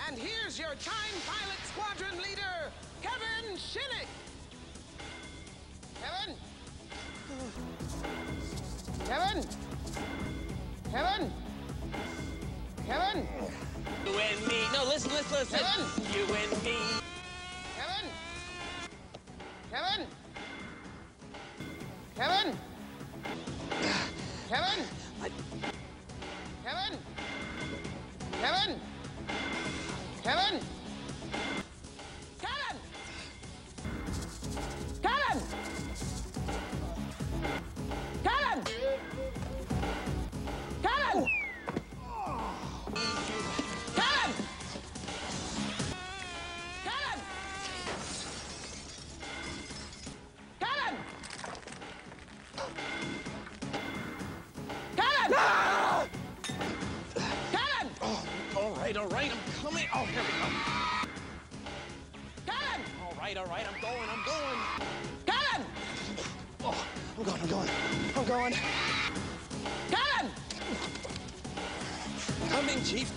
And here's your Time Pilot Squadron leader, Kevin Shinnick. Kevin? Kevin? Kevin? Kevin? You and me. No, listen. Kevin? You and me. Kevin? Kevin? Kevin? Kevin? Kevin? Kevin? Kevin? Kevin? Kevin? Kevin? Kevin? Kevin? Kevin? Kevin? Kevin? Kevin! All right, I'm coming. Oh, here we go. Kevin! All right, I'm going. Kevin! Oh, I'm going. Kevin! Coming, Chief.